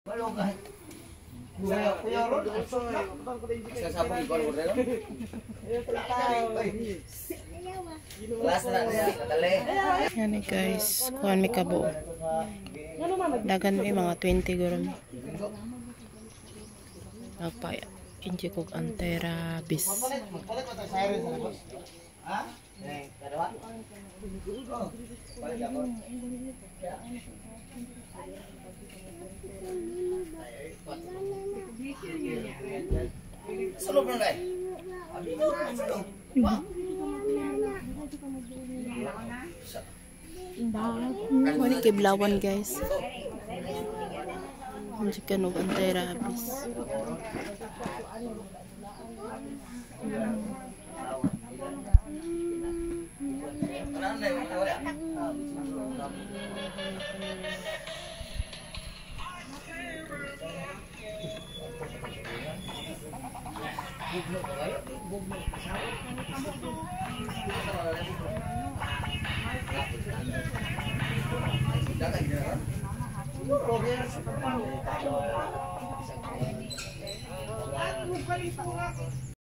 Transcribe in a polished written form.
Yan eh guys, kuhan may kabo. Dagan may mga 20 guro. Nagpaya. Inji kog antera bis. Solo belum guys. Wani kiblawan guys. Inji kanog antera bis.